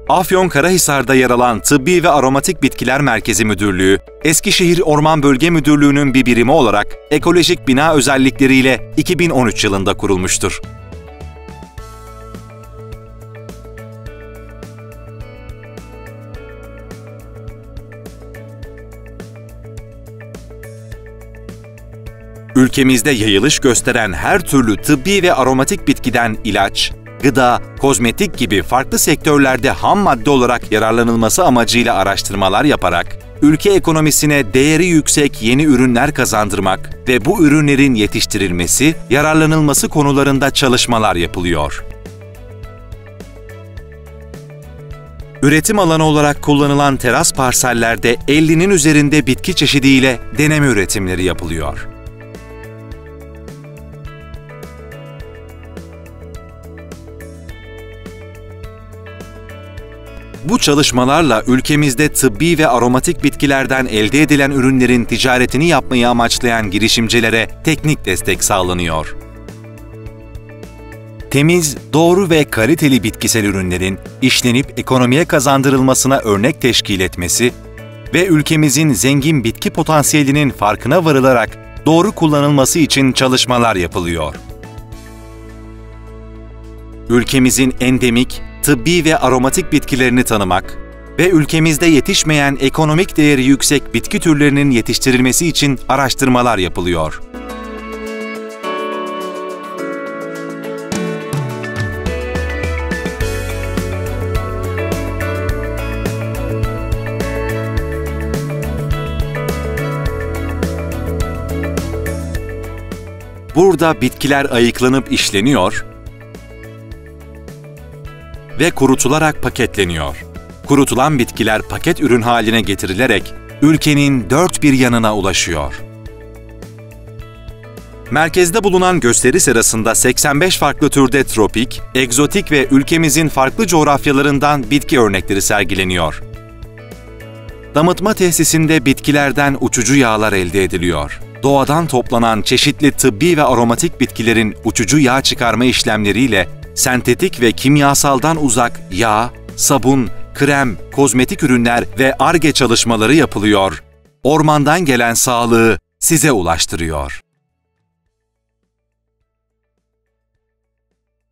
Afyonkarahisar'da yer alan Tıbbi ve Aromatik Bitkiler Merkezi Müdürlüğü, Eskişehir Orman Bölge Müdürlüğü'nün bir birimi olarak ekolojik bina özellikleriyle 2013 yılında kurulmuştur. Ülkemizde yayılış gösteren her türlü tıbbi ve aromatik bitkiden ilaç, gıda, kozmetik gibi farklı sektörlerde ham madde olarak yararlanılması amacıyla araştırmalar yaparak, ülke ekonomisine değeri yüksek yeni ürünler kazandırmak ve bu ürünlerin yetiştirilmesi, yararlanılması konularında çalışmalar yapılıyor. Üretim alanı olarak kullanılan teras parsellerde 50'nin üzerinde bitki çeşidiyle deneme üretimleri yapılıyor. Bu çalışmalarla ülkemizde tıbbi ve aromatik bitkilerden elde edilen ürünlerin ticaretini yapmayı amaçlayan girişimcilere teknik destek sağlanıyor. Temiz, doğru ve kaliteli bitkisel ürünlerin işlenip ekonomiye kazandırılmasına örnek teşkil etmesi ve ülkemizin zengin bitki potansiyelinin farkına varılarak doğru kullanılması için çalışmalar yapılıyor. Ülkemizin endemik, tıbbi ve aromatik bitkilerini tanımak ve ülkemizde yetişmeyen ekonomik değeri yüksek bitki türlerinin yetiştirilmesi için araştırmalar yapılıyor. Burada bitkiler ayıklanıp işleniyor ve kurutularak paketleniyor. Kurutulan bitkiler paket ürün haline getirilerek ülkenin dört bir yanına ulaşıyor. Merkezde bulunan gösteri sırasında 85 farklı türde tropik, egzotik ve ülkemizin farklı coğrafyalarından bitki örnekleri sergileniyor. Damıtma tesisinde bitkilerden uçucu yağlar elde ediliyor. Doğadan toplanan çeşitli tıbbi ve aromatik bitkilerin uçucu yağ çıkarma işlemleriyle sentetik ve kimyasaldan uzak yağ, sabun, krem, kozmetik ürünler ve Ar-Ge çalışmaları yapılıyor. Ormandan gelen sağlığı size ulaştırıyor.